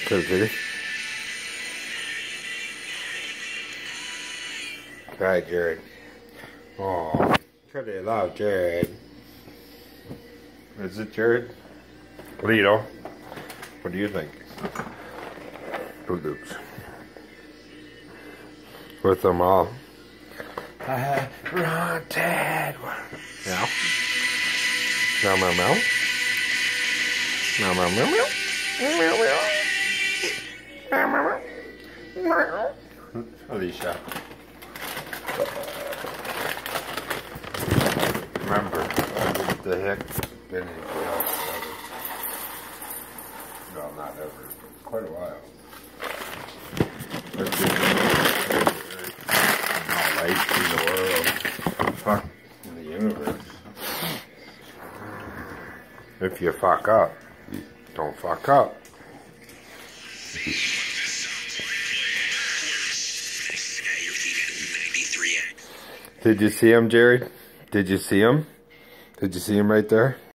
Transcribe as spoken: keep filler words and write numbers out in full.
Cookie. Right, Jared. Oh, pretty loud, Jared. Is it Jared? Leto. What do you think? Oops. With them all. I wanted one. Meow. Meow, meow, meow. Meow, meow, meow, meow. Meow, meow. Meow, meow, meow. Alicia. Remember, what the heck been anything else ever? Well, not ever, but quite a while. Let's see. All lights in the world. Fuck in the universe. If you fuck up, don't fuck up. Did you see him, Jerry? Did you see him? Did you see him right there?